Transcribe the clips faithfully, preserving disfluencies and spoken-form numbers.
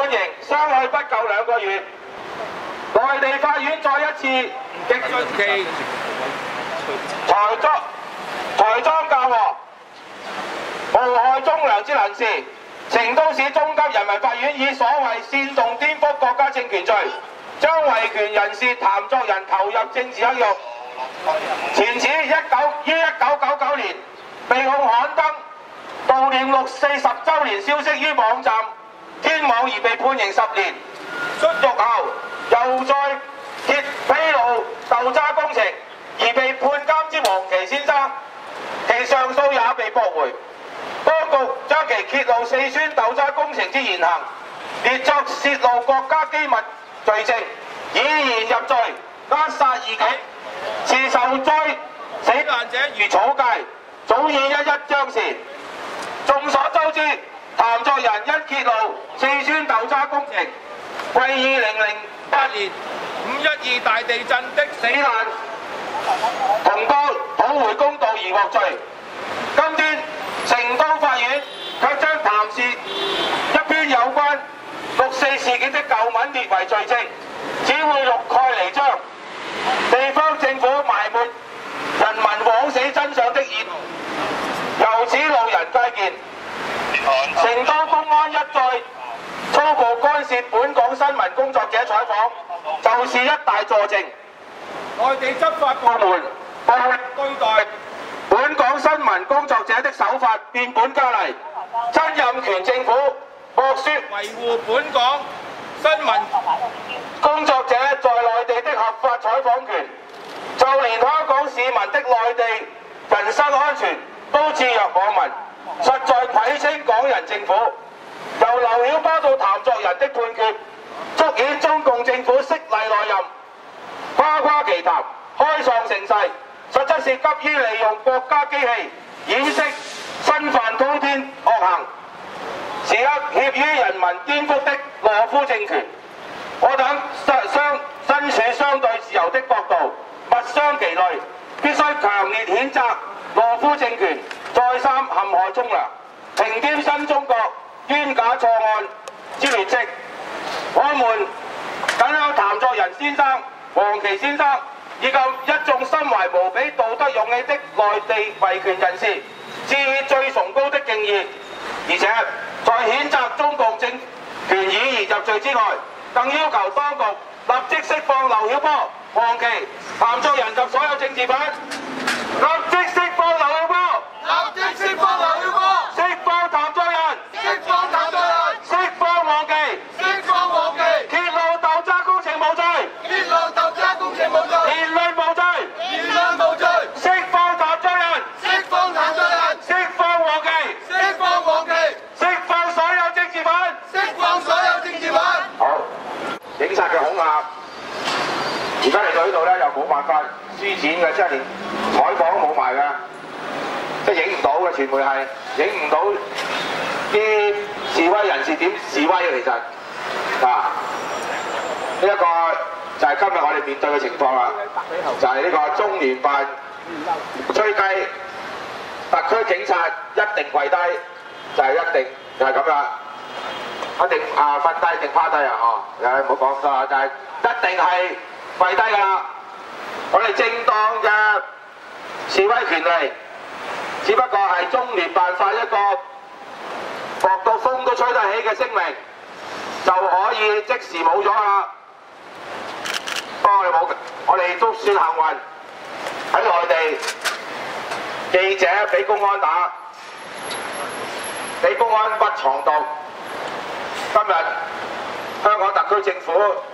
刑，相去不夠兩個月。內地法院再一次極盡其裁贓裁贓教和，無害忠良之能事。成都市中級人民法院以所謂煽動顛覆國家政權罪，將維權人士譚作人投入政治黑獄。前此一九於一九九九年被控刊登悼念六四十週年消息於網站天網而被判刑十年，出獄後又再揭披露豆渣工程而被判監之黃琦先生，其上訴也被駁回。當局將其揭露四川豆渣工程之言行列作泄露國家機密罪證，以言入罪，扼殺異己。是受災死難者如草芥，早已一一彰示。眾所周知，譚作人因揭露四川豆渣工程為二零零八年五一二大地震的死難同胞討回公道而獲罪。今天成都法院卻將譚氏一篇有關六四事件的舊文列為罪證，只會欲蓋彌彰。地方政府埋沒人民枉死真相的意圖，由此路人皆見。成都公安一再粗暴干涉本港新聞工作者採訪，就是一大佐證。內地執法部門暴力對待本港新聞工作者的手法變本加厲，曾蔭權政府莫說維護本港新聞工作者在內地的合法採訪權，就連香港市民的內地人身安全都置若罔聞，實在愧稱港人政府。由劉曉波到譚作人的判決，足顯中共政府悉厲內任，誇誇其談，開創盛世，實質是急於利用國家機器掩飾身犯滔天惡行，時刻協於人民顛覆的懦夫政權。我等相身處相對自由的國度，物傷其類，必須強烈譴責懦夫政權再三陷害忠良，平添新中國冤假錯案之劣跡。我們謹向譚作人先生、黃琦先生以及一眾心懷無比道德勇氣的內地維權人士致以最崇高的敬意，而且在譴責中共政權以言入罪之外，更要求當局立即釋放劉曉波、黃琦、譚作人及所有政治犯，立即釋放劉曉波，立即釋放劉曉波，釋放譚作人，釋放譚作人，釋放黃琦，釋放黃琦，揭露豆渣工程無罪，揭露豆渣工程無罪，言論無罪，言論無罪，釋放譚作人，釋放譚作人，釋放黃琦，釋放黃琦，釋放所有政治犯，釋放所有政治犯。好，警察嘅恐嚇，而家嚟到呢度咧又冇辦法施展嘅，即係連採訪都冇埋嘅，即係影唔到嘅，傳媒係影唔到啲示威人士點示威嘅，其實啊，呢、這、一個就係今日我哋面對嘅情況啦，就係、是、呢個中聯辦吹雞，特區警察一定跪低，就係、是、一定就係咁啦。一定啊瞓低定趴低啊！哦，誒唔好講啦，就係、是、一定係跪低㗎啦。我哋正當嘅示威權利，只不過係中聯辦發一個薄到風都吹得起嘅聲明，就可以即時冇咗啦。不過我哋冇，我哋都算幸運，喺內地記者俾公安打，俾公安屈藏毒。今日香港特區政府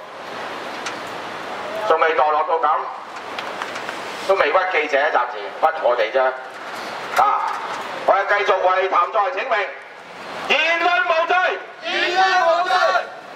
仲未墮落到咁，都未屈記者雜誌，屈我哋啫。啊！我哋繼續為譚作人請命，言論無罪，言論無罪，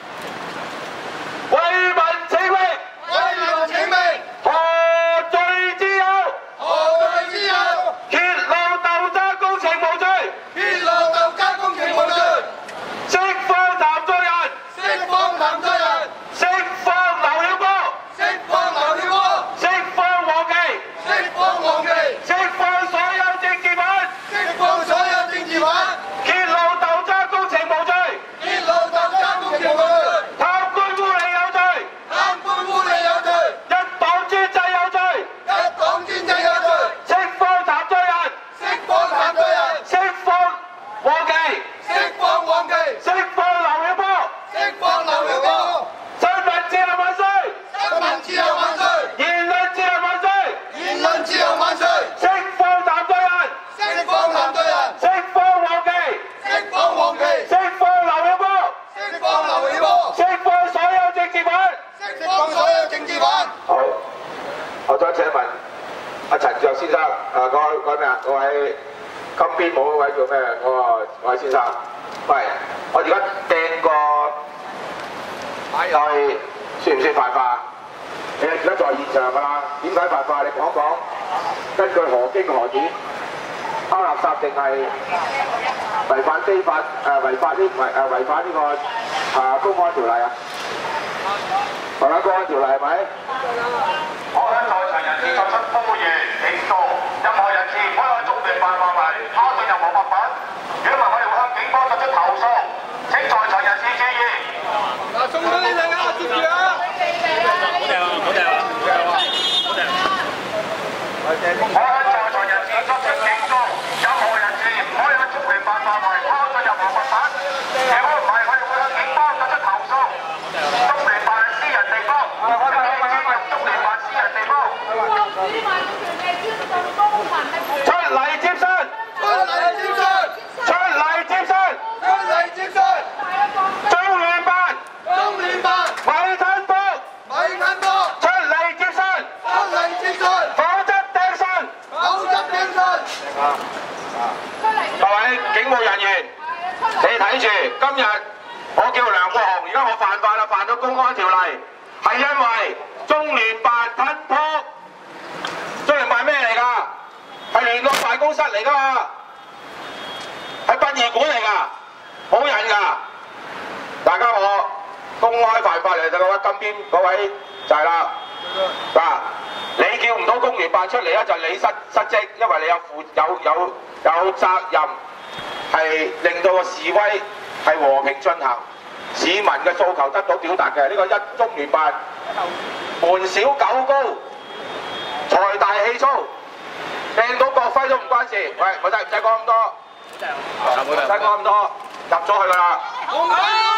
為民請命，為民請命，何罪之有？何罪之有？揭露豆渣工程無罪，揭露豆渣工程無罪。釋放譚作人，釋放譚作人，釋放劉曉波，釋放劉曉波，釋放黃琦，釋放黃琦，釋放所有政治犯，釋放所有政治犯，揭露豆渣工程無罪，揭露豆渣誒嗰位嗰咩啊？嗰位金邊帽嗰位叫咩？嗰個嗰位先生，喂，我而家掟個係算唔算犯法？你而家在現場㗎啦，點解犯法？你講講，根據何經何典，拋垃圾定係違反非法誒違法呢違誒違反呢個誒公安條例啊？違反公安條例係咪？ 我向在場人士作出呼籲警告，任何人士唔可以喺中聯辦範圍拋擲任何物品，如果唔係我哋會向警方作出投訴。請在場人士注意。嗱，送咗你哋啊，接住啊！好掟啊！好掟啊！好掟啊！我向在場人士作出警告，任何人士唔可以喺中聯辦範圍拋擲任何物品，如果唔係我哋會向警方作出投訴。中聯辦係私人地方，請你專入中聯辦私人地方。 出嚟接信！出嚟接信！出嚟接信！出嚟接信！中聯辦！中聯辦！米吞波！米吞波！出嚟接信！出嚟接信！否則掟信！否則掟信！各位警務人員，你睇住，今日我叫梁國雄，而家我犯法啦，犯咗公安條例，係因為中聯辦吞波。中聯辦咩嚟㗎？係聯絡辦公室嚟㗎嘛，係殯儀館嚟㗎，冇人㗎。大家我公開犯法嚟就嗰位金邊嗰位就係啦。嗱，你叫唔到工聯辦出嚟咧，就你失失職，因為你有負有有有責任係令到個示威係和平進行，市民嘅訴求得到表達嘅。呢、這個一中聯辦門小狗高。財大氣粗，掟到國徽都唔關事。喂，唔使唔使講咁多，唔使講咁多，入咗去㗎啦。